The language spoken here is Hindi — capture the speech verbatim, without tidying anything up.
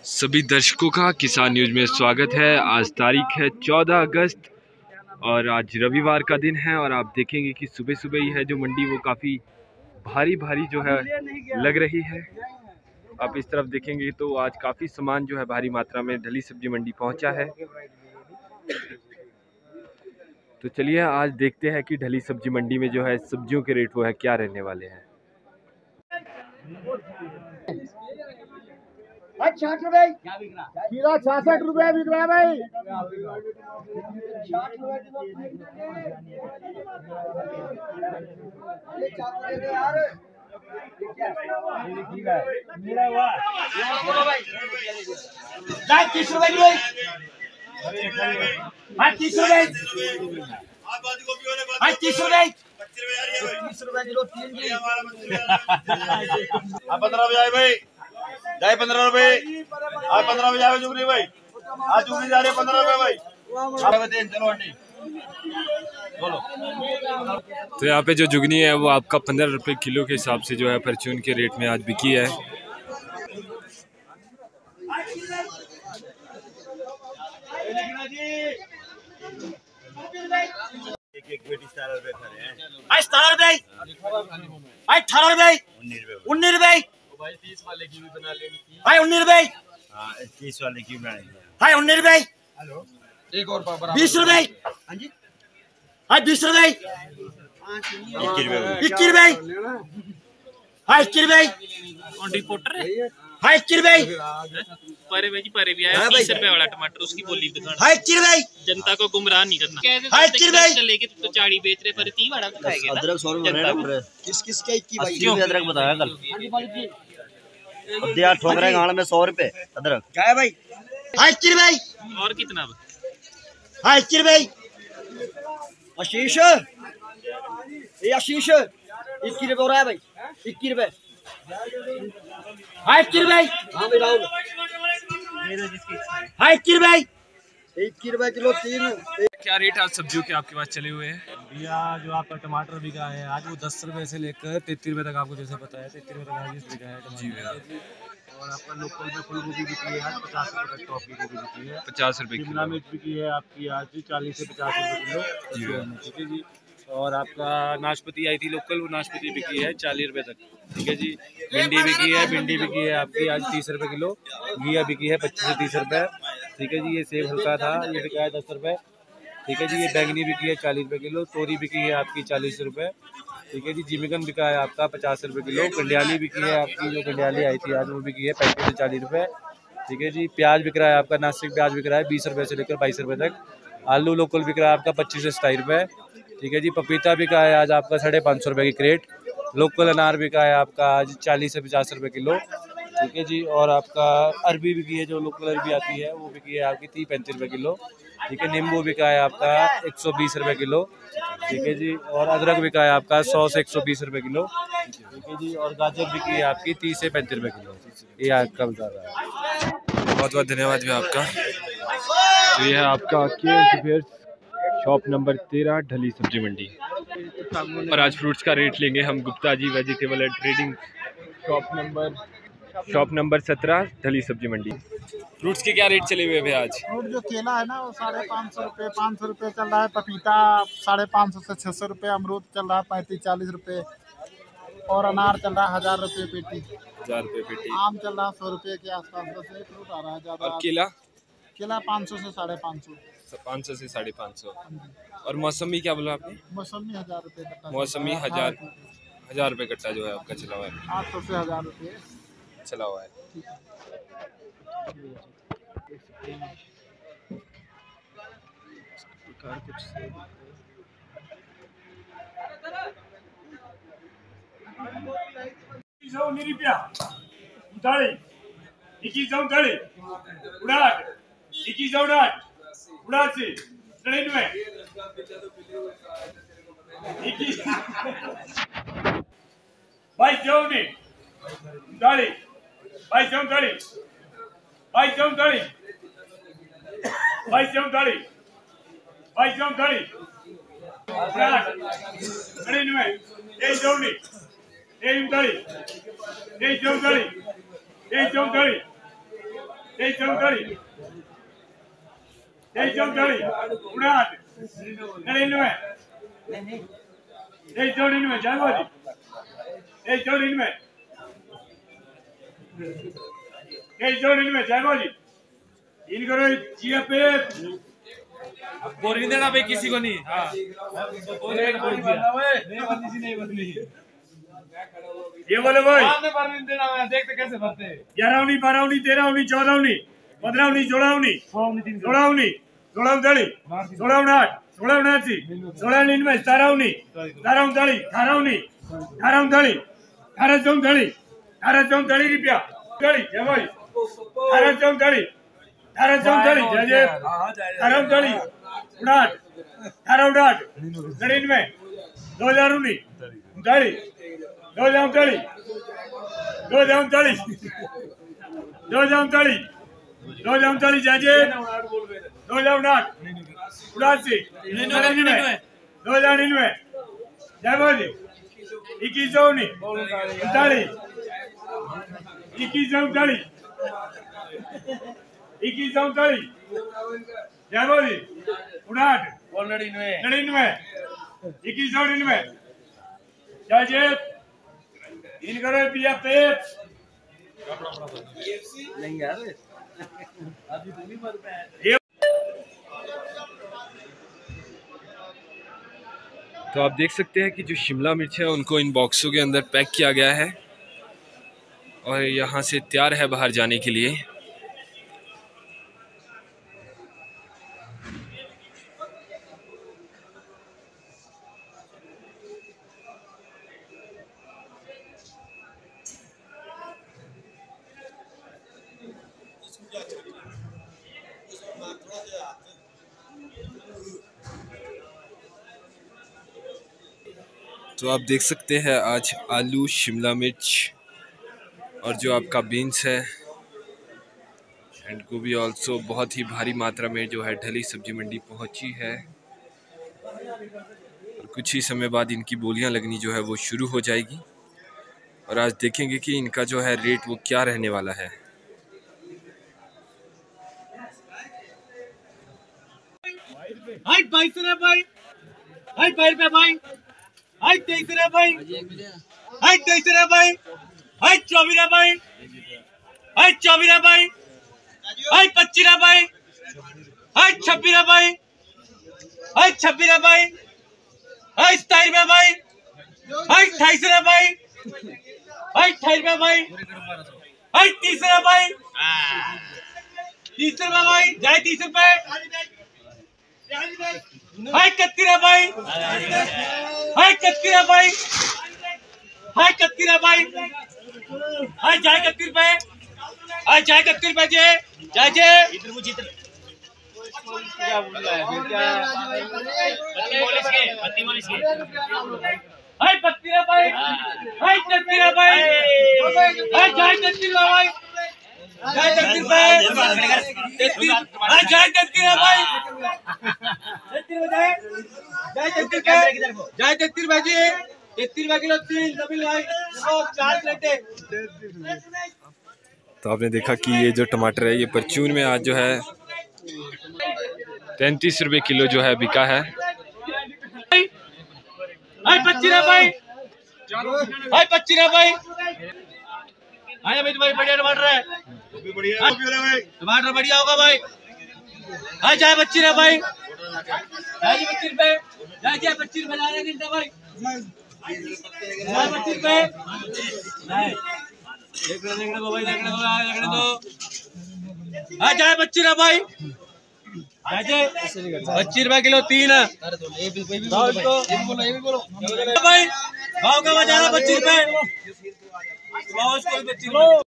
सभी दर्शकों का किसान न्यूज में स्वागत है। आज तारीख है चौदह अगस्त और आज रविवार का दिन है और आप देखेंगे कि सुबह सुबह ही है जो मंडी वो काफ़ी भारी भारी जो है लग रही है। आप इस तरफ देखेंगे तो आज काफ़ी सामान जो है भारी मात्रा में ढली सब्जी मंडी पहुंचा है। तो चलिए आज देखते हैं कि ढली सब्जी मंडी में जो है सब्जियों के रेट वो है क्या रहने वाले हैं। छाछ रुपए खीरा छियासठ रुपए बिक रहा है भाई। तीस रुपए किलो तीस रुपए तीस रुपए तीस रुपए किलो पंद्रह बजे भाई ढाई पंद्रह रुपए आज पंद्रह बजे आए जुगनी भाई आज जुगनी जा रही है पंद्रह रुपए भाई। चलो आंटी बोलो। तो यहाँ पे जो जुगनी है वो आपका पंद्रह रुपए किलो के हिसाब से जो है परचून के रेट में आज बिकी है। एक एक पेटी सतारह रुपए खड़े हैं। आज सतारह रुपए आज अठारह रुपए उन्नीस रुपए भाई तीस वाले की भी बना लेनी थी। भाई उन्नीस रुपए हाँ तीस वाले की बनाएंगे। भाई उन्नीस रुपए हेलो एक और बीस रुपए हाँ जी भाई बीस रुपए इक्कीस रुपए इक्कीस रुपए हाँ इक्कीस रुपए रिपोर्टर है हाँ इक्कीस रुपए परे भाई परे भी आया तीस रुपए वाला टमाटर उसकी बोली दिखाना। हाँ इक्कीस रुपए जनता को गुमराह नहीं करना। हाँ इक्कीस रुपए लेके तो चाड़ी बेच रहे पर तीस वाला खाएगा ना। अदरक सौ रुपए किस किस का इक्कीस भाई क्यों अदरक बताया कल अब यार ठोक रहे गाड़ में सौ रुपए अदरक क्या है भाई हाँ इक्कीस रुपए और कितना हाँ इक्कीस रुपए आशीष ये आशीष इक्कीस रुपए हो रहा है भाई इक्कीस रुपए हाँ इक्कीस रुपए हाँ भाई राहुल हाँ इक्कीस रुपए इक्कीस रुपए किलो तीन। क्या रेट आज सब्जियों के आपके पास चले हुए हैं? भैया जो आपका टमाटर बिका है आज वो दस रुपए से लेकर तैतीस रुपए तक आपको जैसे पता है तैतीस रुपए तक आज बिका है टमाटर। और आपका लोकल में फूल गोभी बिकी है आज पचास रुपए तक, टॉप की गोभी बिकी है पचास रुपए शिमला किलो। मिर्च बिकी है आपकी आज चालीस से पचास रुपए किलो। ठीक है जी। और आपका नाशपाती आई थी लोकल, वो नाशपाती बिकी है चालीस रुपए तक। ठीक है जी। भिंडी बिकी है भिंडी बिकी है आपकी आज तीस रुपए किलो। घिया बिकी है पच्चीस से तीस रुपए। ठीक है जी। ये सेब हल्का था ये बिका है दस रुपए। ठीक है जी। ये बैंगनी बिकी है चालीस रुपए किलो। तोरी बिकी है आपकी चालीस रुपए। ठीक है जी। जिमिकन बिका है आपका पचास रुपए किलो। कंडियाली बिकी है आपकी, जो कंडियाली आई थी आज वो बिकी है पैंतीस से चालीस रुपए। ठीक है जी। प्याज बिक रहा है आपका, नासिक प्याज बिक रहा है बीस रुपए से लेकर बाईस रुपए तक। आलू लोकल बिक रहा है आपका पच्चीस से सताईस रुपए। ठीक है जी। पपीता बिका है आज आपका साढ़े पाँच सौ रुपये की क्रेट। लोकल अनार बिका है आपका आज चालीस से पचास रुपये किलो। ठीक है जी। और आपका अरबी बिकी है, जो लोकल अरबी आती है वो बिकी है आपकी तीस पैंतीस रुपये किलो। ठीक है। नींबू बिका है आपका एक सौ बीस रुपये किलो। ठीक है जी। और अदरक बिका है आपका सौ से एक सौ बीस रुपये किलो। ठीक है जी। और गाजर बिकी है आपकी तीस से पैंतीस रुपये किलो। ये आपका बता रहा है। बहुत बहुत धन्यवाद भी आपका। तो यह है आपका के शॉप नंबर तेरह ढली सब्जी मंडी। और आज फ्रूट्स का रेट लेंगे हम Gupta ji vegetable and trading shop number shop number सत्रह ढली सब्जी मंडी। फ्रूट्स के क्या रेट चले हुए हैं आज? फ्रूट जो केला है ना वो साढ़े पाँच सौ रुपये पाँच सौ रुपये चल रहा है। पपीता साढ़े पाँच सौ से छः सौ रुपये। अमरूद चल रहा है पैंतीस चालीस रुपये। और अनार चल रहा है हज़ार रुपये पेटी। हजार रुपये पेटी। आम चल रहा है सौ रुपये के आसपास। बस एक फ्रूट आ रहा है ज़्यादा। और केला? केला पाँच सौ से साढ़े पाँच सौ। पाँच सौ से साढ़े पाँच सौ। और मौसमी क्या बोला आपने? मौसमी हज़ार रुपये कट्टा। मौसमी हजार हजार रुपये कट्टा जो है आपका चला हुआ है, आठ सौ से हज़ार रुपये चला हुआ है। बाईस जौनी दाढ़ी बाईस जौन दाढ़ी बाईस जौन दाढ़ी बाईस जौन दाढ़ी बाईस जौन दाढ़ी नड़िनवे तेईस जौनी तेईस दाढ़ी तेईस जौन दाढ़ी तेईस जौन दाढ़ी तेईस चौतालीस तेईस चौतालीस उनाहठ नड़िनवे तेईस चौरानवे जय बाजी तेईस चौरानवे तेईस चौरानवे जय बाजी इन करो जिया पे बोरिंग देना भाई किसी को नहीं। हाँ नहीं बदली ये बोले भाई आपने बोरिंग देना है, देखते कैसे भरते हैं। ग्यारह उन्नीस बारह उन्नीस तेरह उन्नीस चौदह उन्नीस पंद्रह उन्नीस सोलह उन्नीस सोलह उन्नीस सोलह उनतालीस सोलह उनहठ सोलह उनासी सोलह निन्यानवे सतारह उन्नीस सतारह उनतालीस अठारह उन्नीस अठारह उनतालीस अठारह चौतालीस अठारह चौतालीस रुपया चालीस जय भाई अठारह चौतालीस अठारह चौतालीस जय जय अठारह उनतालीस उनाहठ अठारह उनाहठ नड़िनवे दो हजार उन्नीस उनतालीस दो हजार उनतालीस दो हजार उनतालीस दो हजार उनतालीस दो हजार उनतालीस जय जय दो हजार उनाहठ उनासी निन्यानवे दो हजार निन्यानवे जय भाजी इक्कीस सौ उन्नीस उनतालीस इक्कीस सौ उनतालीस इक्कीस सौ उनतालीस जय भाजी उनाहठ नड़िनवे इक्कीस सौ निन्यानवे जय जय इन करो पिया पे नहीं यार तो आप देख सकते हैं कि जो शिमला मिर्च है उनको इन बॉक्सों के अंदर पैक किया गया है और यहाँ से तैयार है बाहर जाने के लिए। तो आप देख सकते हैं आज आलू, शिमला मिर्च और जो आपका बीन्स है एंड गोभी ऑल्सो बहुत ही भारी मात्रा में जो है ढली सब्जी मंडी पहुंची है और कुछ ही समय बाद इनकी बोलियां लगनी जो है वो शुरू हो जाएगी और आज देखेंगे कि इनका जो है रेट वो क्या रहने वाला है। हाइट बाईस रे भाई हाइट बाईस पे भाई हाइट तेईस रे भाई हाइट तेईस रे भाई हाइट चौबीस रे भाई हाइट चौबीस रे भाई हाइट पच्चीस रे भाई हाइट छब्बीस रे भाई हाइट छब्बीस रे भाई हाइट सताईस रे भाई हाइट अट्ठाईस रे भाई हाइट अट्ठाईस रे भाई हाइट तीस रे भाई तीस रुपए भाई जाए तीस रुपए हाय कत्तीरा भाई हाय कत्तीरा भाई हाय कत्तीरा भाई हाय जाए कत्तीर पे हाय जाए कत्तीर पे जे जाए जे इधर मुझे इधर क्या बोल रहा है क्या पत्ती मॉलिश के पत्ती मॉलिश के हाय कत्तीरा भाई हाय कत्तीरा भाई हाय जाए कत्तीरा भाई जाए कत्तीर पे कत्तीर हाय जाए कत्तीरा भाई जाए तेतीस जाए तेतीस भाजी तेतीस किलो तीन डबल भाई चार प्लेटें। तो आपने देखा कि ये जो टमाटर है ये परचून में आज जो है तैंतीस रुपए किलो जो है बिका है। हाय पच्चीस भाई हाय पच्चीस भाई हाय अमित भाई बढ़िया टमाटर है टमाटर बढ़िया होगा भाई हाय जाए पच्चीस भाई जाए पच्चीस रुपए जाए जाए पच्चीस रुपए ला रहे हैं भाई जाए पच्चीस रुपए देख रहे देखने को भाई देखने को देखने दो हाँ जाए पच्चीस भाई जाए पच्चीस रुपए किलो तीन है भाई भाव का बजा रहा पच्चीस रुपए